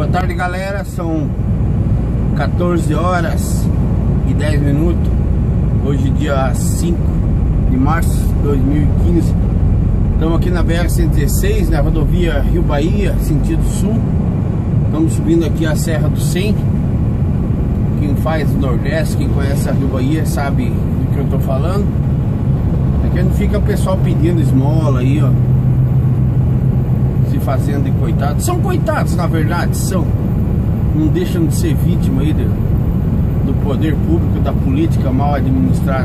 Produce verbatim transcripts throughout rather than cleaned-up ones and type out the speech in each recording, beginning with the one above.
Boa tarde, galera, são quatorze horas e dez minutos. Hoje dia cinco de março de dois mil e quinze. Estamos aqui na B R cento e dezesseis, na rodovia Rio Bahia, sentido sul. Estamos subindo aqui a Serra do cem. Quem faz o Nordeste, quem conhece a Rio Bahia sabe do que eu estou falando. Aqui onde fica o pessoal pedindo esmola aí, ó, se fazendo de coitados. São coitados, na verdade, são. Não deixam de ser vítima aí do, do poder público, da política mal administrada.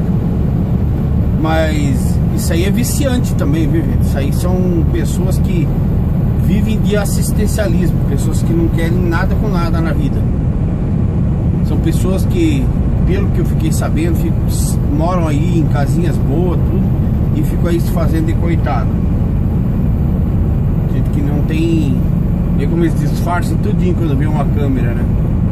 Mas isso aí é viciante também, viu, gente? Isso aí são pessoas que vivem de assistencialismo, pessoas que não querem nada com nada na vida. São pessoas que, pelo que eu fiquei sabendo, ficam, moram aí em casinhas boas, tudo, e ficam aí se fazendo de coitado. Gente que não tem... Vê como eles disfarçam tudinho quando vê uma câmera, né?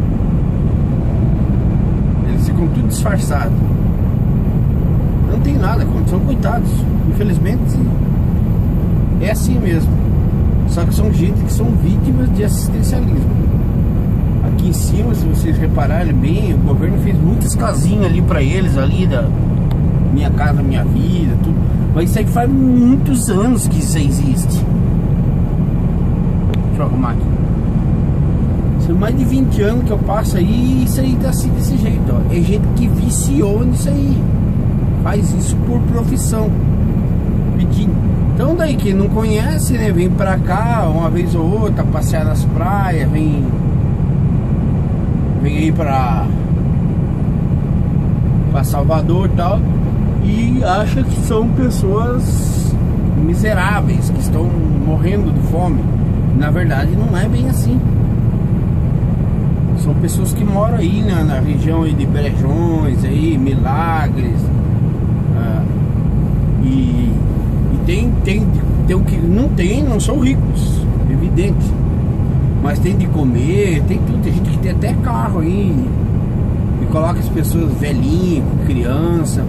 Eles ficam tudo disfarçados. Não tem nada contra, são coitados. Infelizmente, é assim mesmo. Só que são gente que são vítimas de assistencialismo. Aqui em cima, se vocês repararem bem, o governo fez muitas casinhas ali pra eles, ali da Minha Casa Minha Vida, tudo. Mas isso aí faz muitos anos que isso aí existe. Deixa eu arrumar aqui. São mais de vinte anos que eu passo aí e isso aí tá assim desse jeito, ó. É gente que viciou nisso aí. Faz isso por profissão. Pedindo. Então daí quem não conhece, né, vem pra cá uma vez ou outra, passear nas praias, vem Vem aí pra Pra Salvador e tal, e acha que são pessoas miseráveis, que estão morrendo de fome. Na verdade não é bem assim. São pessoas que moram aí na, na região aí de Brejões, aí, Milagres, ah, e, e tem, tem, tem o que não tem, não são ricos, evidente. Mas tem de comer, tem tudo, tem gente que tem até carro aí. E coloca as pessoas velhinhas, criança.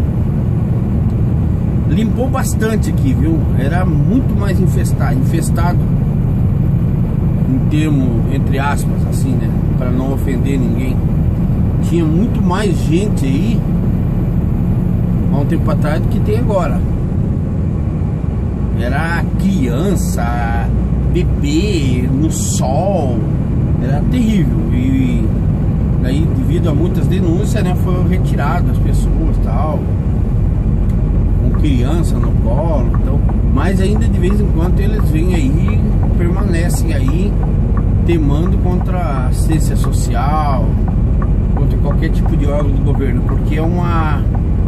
Limpou bastante aqui, viu? Era muito mais infestado, infestado em termo, entre aspas, assim, né? Pra não ofender ninguém. Tinha muito mais gente aí há um tempo atrás do que tem agora. Era criança, bebê, no sol. Era terrível. E daí, devido a muitas denúncias, né, foram retiradas as pessoas e tal, com criança no colo, então. Mas ainda de vez em quando eles vêm aí, permanecem aí, temando contra a assistência social, contra qualquer tipo de órgão do governo, porque é uma...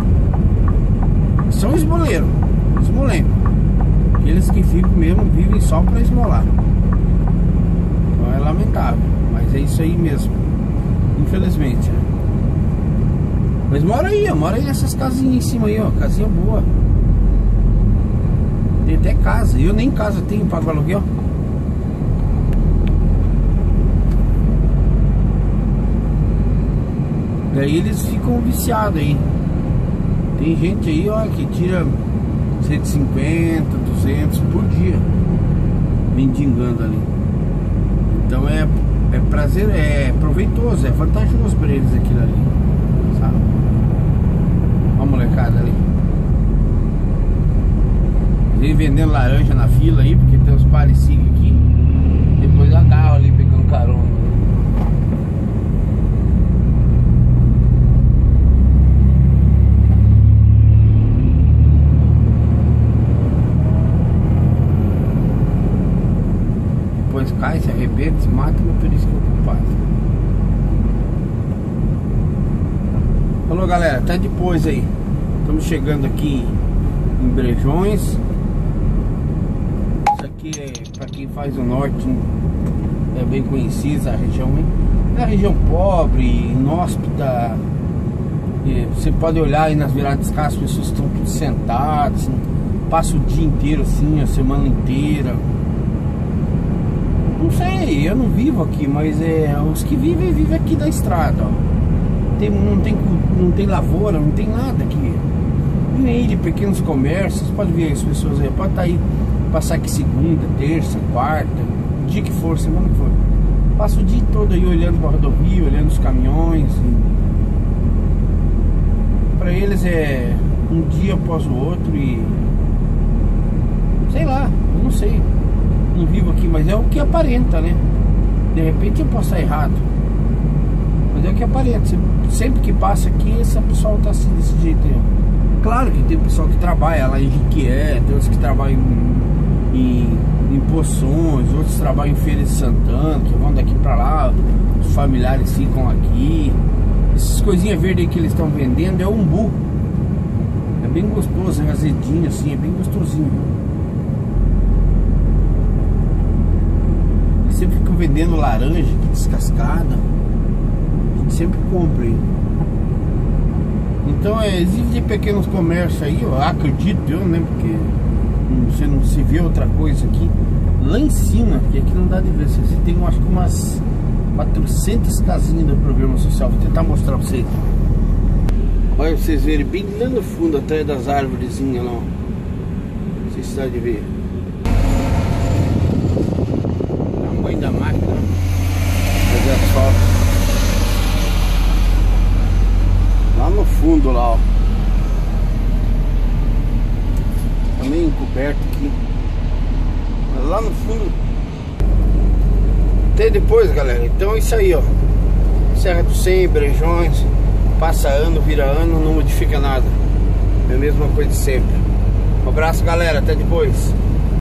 são esmoleiros, esmolentos. Eles que ficam mesmo, vivem só para esmolar. Então é lamentável, mas é isso aí mesmo, infelizmente, né? Mas mora aí, ó, mora aí nessas casinhas em cima aí, ó, casinha boa. Tem até casa, eu nem casa tenho, pago aluguel. Daí eles ficam viciados aí. Tem gente aí, ó, que tira cento e cinquenta, duzentos por dia mendigando ali. Então é, é prazer, é proveitoso, é vantajoso pra eles aquilo ali, sabe? Olha a molecada ali. Vem vendendo laranja na fila aí, porque tem uns parecidos aqui. Depois agarra ali pegando carona. Depois cai, se arrebenta, se mata, o motorista que é o culpado. Falou, galera, até depois aí. Estamos chegando aqui em Brejões. Isso aqui é para quem faz o norte, é bem conhecida a região, hein? É a região pobre, inóspita. Você pode olhar aí nas viradas de carro, as pessoas estão tudo sentadas, assim, passa o dia inteiro assim, a semana inteira. Não sei, eu não vivo aqui, mas é, os que vivem, vivem aqui da estrada, ó. Tem, não, tem, não tem lavoura, não tem nada aqui. Vem aí de pequenos comércios, pode ver as pessoas aí, pode estar aí, passar aqui segunda, terça, quarta, dia que for, semana que for. Passo o dia todo aí olhando pra rodovia, olhando os caminhões. Pra eles é um dia após o outro e... sei lá, eu não sei. Não vivo aqui, mas é o que aparenta, né? De repente eu posso estar errado, mas é o que aparenta. Sempre que passa aqui, esse pessoal tá assim, desse jeito aí. Claro que tem pessoal que trabalha lá em Jiquié, tem outros que trabalham em, em, em Poções, outros trabalham em Feira de Santana, que vão daqui pra lá, os familiares ficam aqui. Essas coisinhas verdes aí que eles estão vendendo é umbu. É bem gostoso, é azedinho assim, é bem gostosinho. Eles sempre ficam vendendo laranja aqui descascada. A gente sempre compra aí. Então é, existe pequenos comércios aí, eu acredito, eu né, porque você não se vê outra coisa aqui. Lá em cima, que aqui não dá de ver, você tem acho que umas quatrocentas casinhas do programa social. Vou tentar mostrar pra vocês. Olha pra vocês verem bem lá no fundo, atrás das árvorezinhas lá, ó. Não sei se dá de ver. O tamanho da máquina fazer asfalto. Lá no fundo lá, ó. Também encoberto aqui. Mas lá no fundo. Até depois, galera. Então é isso aí, ó. Serra do Cem, Brejões. Passa ano, vira ano, não modifica nada. É a mesma coisa de sempre. Um abraço, galera. Até depois.